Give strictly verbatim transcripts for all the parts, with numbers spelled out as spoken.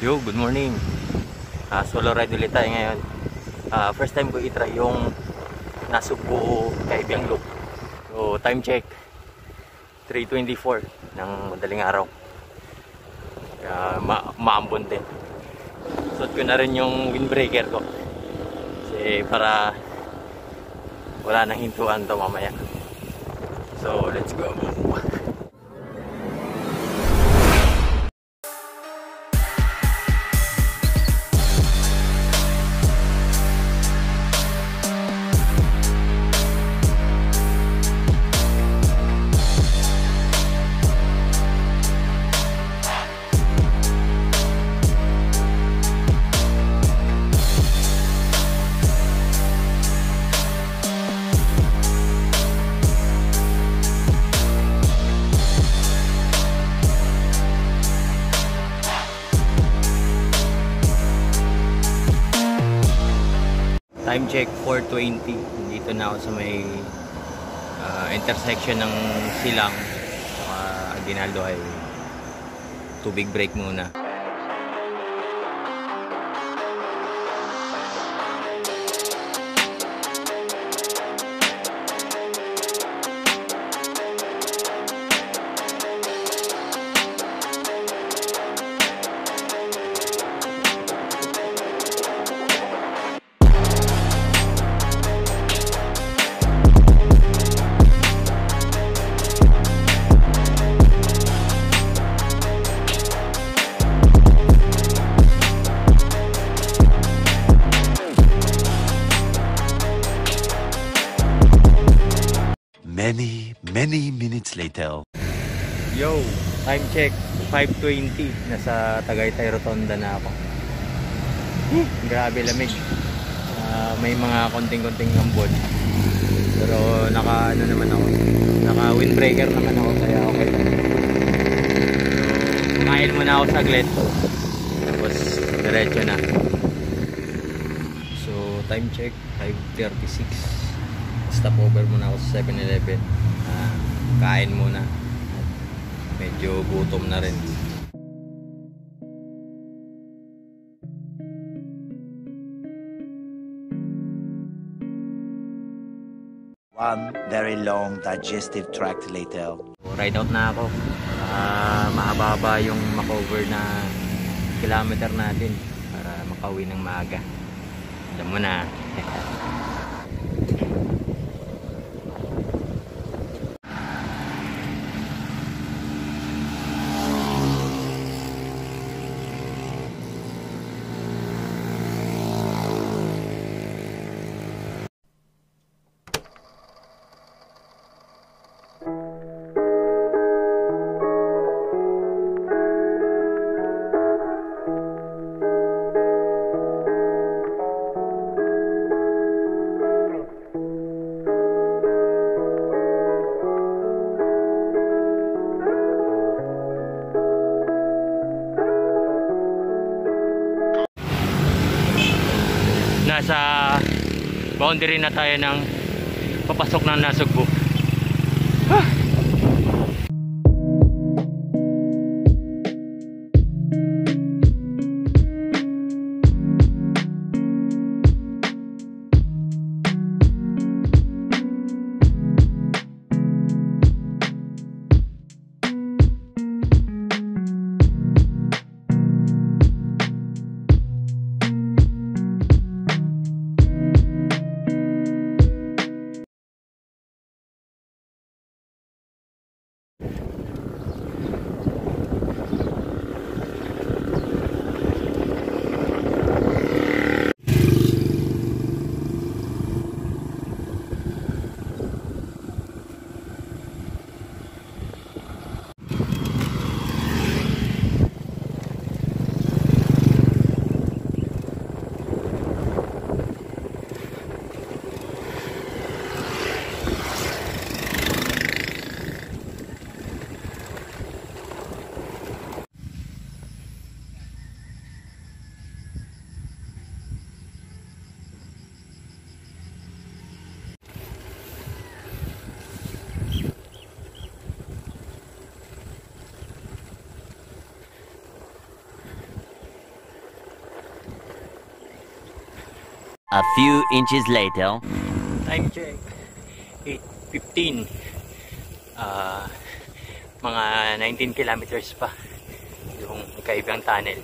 Yo, good morning. Uh, solo ride ulit tayo ngayon. Uh, first time ko i-try yung Nasugbu Kaybiang loop. So, time check three twenty-four ng madaling araw. Uh, ma maambon din. Suot ko na rin yung windbreaker ko. Kasi para wala nang hintuan to mamaya. So, let's go. Time check four twenty. Dito na ako sa may uh, intersection ng Silang sa Aguinaldo Highway. Tubig break muna. Many, many minutes later. Yo, time check five twenty. Nasa Tagaytay Rotonda na ako. Eh, grabe lamig. Uh, may mga konting-konting ambon. Pero naka ano naman ako. Naka windbreaker naman ako kaya okay. So, kumain muna ako saglit. Tapos diretso na. So, time check five thirty-six. Stop over muna ako sa seven eleven. Uh, kain muna. Medyo gutom na rin. One very long digestive tract later. So, ride out na ako. Uh, mahaba-haba yung makover na kilometer natin para makauwi ng maaga. Alam mo na. Nasa boundary na tayo ng papasok ng Nasugbu. Ah! A few inches later. Time check. eight fifteen. Uh, mga nineteen kilometers pa yung Kaybiang Tunnel.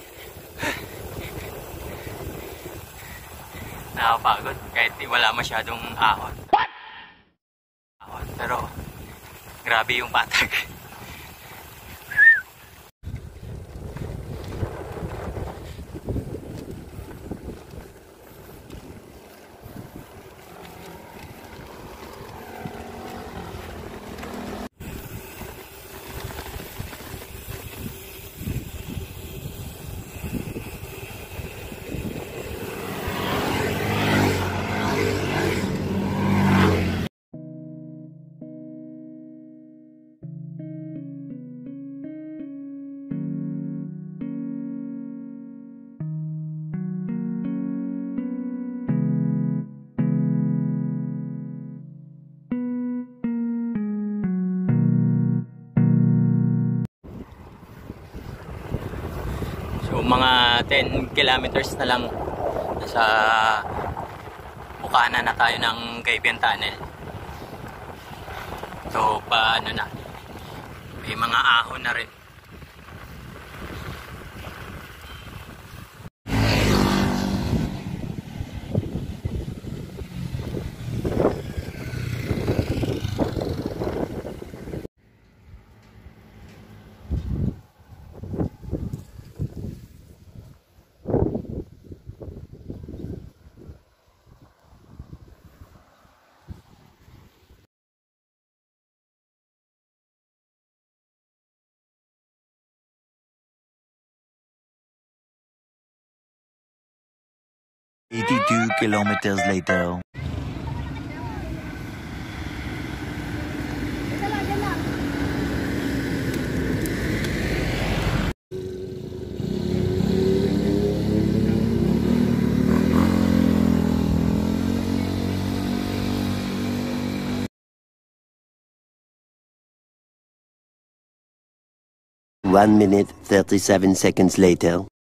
Nakapagod kahit wala masyadong ahon. Ahon pero grabe yung patag. So mga ten kilometers na lang sa bukana na tayo ng Kaybiang Tunnel. So paano na, may mga ahon na rin. eighty-two kilometers later. One minute, thirty-seven seconds later.